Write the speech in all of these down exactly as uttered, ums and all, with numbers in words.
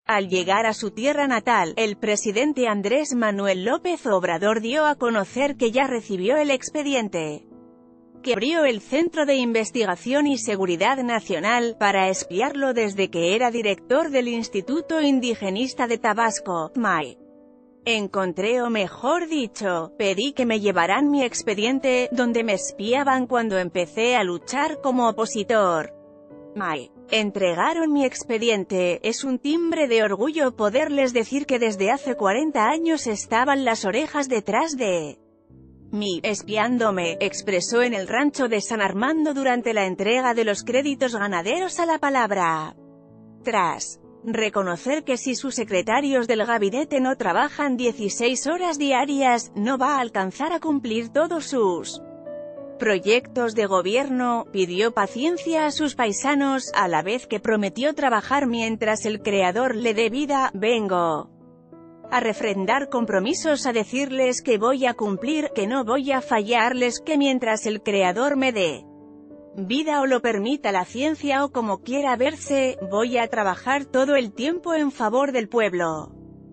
Al llegar a su tierra natal, el presidente Andrés Manuel López Obrador dio a conocer que ya recibió el expediente que abrió el Centro de Investigación y Seguridad Nacional, para espiarlo desde que era director del Instituto Indigenista de Tabasco, M A I. Encontré, o mejor dicho, pedí que me llevaran mi expediente, donde me espiaban cuando empecé a luchar como opositor. M A I. Entregaron mi expediente. Es un timbre de orgullo poderles decir que desde hace cuarenta años estaban las orejas detrás de mí, espiándome, expresó en el rancho de San Armando durante la entrega de los créditos ganaderos a la palabra. Tras reconocer que si sus secretarios del gabinete no trabajan dieciséis horas diarias, no va a alcanzar a cumplir todos sus proyectos de gobierno, pidió paciencia a sus paisanos, a la vez que prometió trabajar mientras el Creador le dé vida. Vengo a refrendar compromisos, a decirles que voy a cumplir, que no voy a fallarles, que mientras el Creador me dé vida o lo permita la ciencia o como quiera verse, voy a trabajar todo el tiempo en favor del pueblo.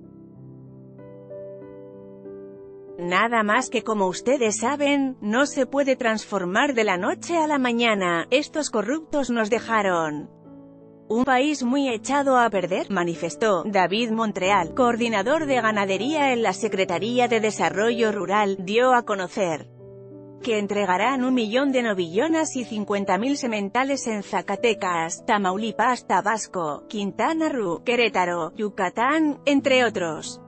Nada más que, como ustedes saben, no se puede transformar de la noche a la mañana. Estos corruptos nos dejaron un país muy echado a perder, manifestó David Montreal, coordinador de ganadería en la Secretaría de Desarrollo Rural. Dio a conocer que entregarán un millón de novillonas y cincuenta mil sementales en Zacatecas, Tamaulipas, Tabasco, Quintana Roo, Querétaro, Yucatán, entre otros.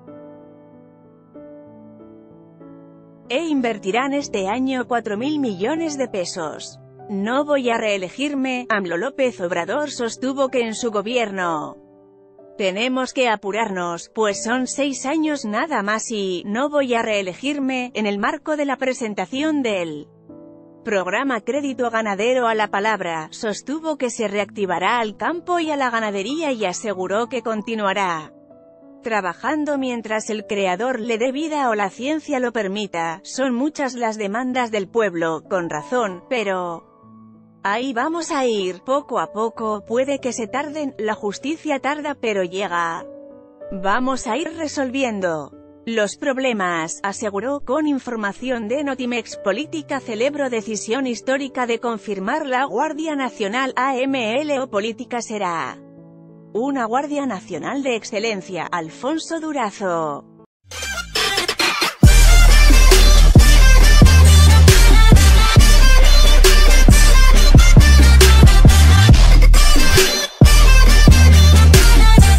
E invertirán este año cuatro mil millones de pesos. No voy a reelegirme. AMLO. López Obrador sostuvo que en su gobierno tenemos que apurarnos, pues son seis años nada más y no voy a reelegirme. En el marco de la presentación del programa Crédito Ganadero a la Palabra, sostuvo que se reactivará al campo y a la ganadería y aseguró que continuará trabajando mientras el Creador le dé vida o la ciencia lo permita. Son muchas las demandas del pueblo, con razón, pero ahí vamos a ir, poco a poco. Puede que se tarden, la justicia tarda pero llega. Vamos a ir resolviendo los problemas, aseguró. Con información de Notimex Política. Celebro decisión histórica de confirmar la Guardia Nacional. AMLO Política será una Guardia Nacional de excelencia. Alfonso Durazo.